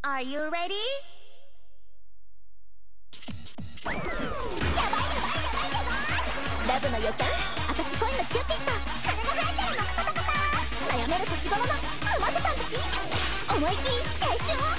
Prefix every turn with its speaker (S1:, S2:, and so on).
S1: Are you ready?
S2: やばいやばいやばいやばい。ラブの予感、私恋のキューピッド、金が生えてるのパタパタ。悩める年頃のうまささんたち、思い切り青春を